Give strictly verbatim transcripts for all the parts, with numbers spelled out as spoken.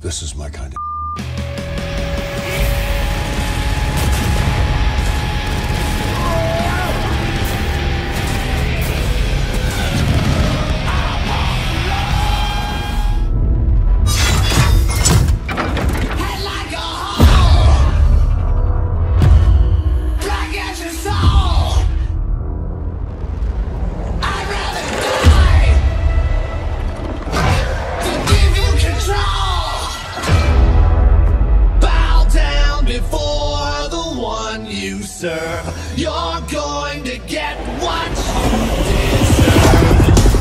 This is my kind of serve. You're going to get what you deserve.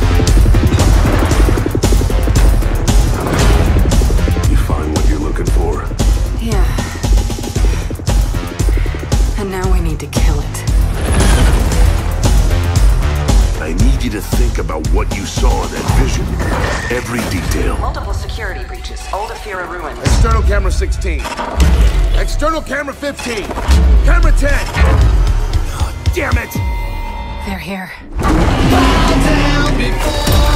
You find what you're looking for? Yeah. And now we need to kill it. I need you to think about what you saw in that vision. Every detail. Multiple security breaches. Old Afira ruins. External camera sixteen. External camera fifteen. Camera ten. Oh, damn it! They're here. Bow down before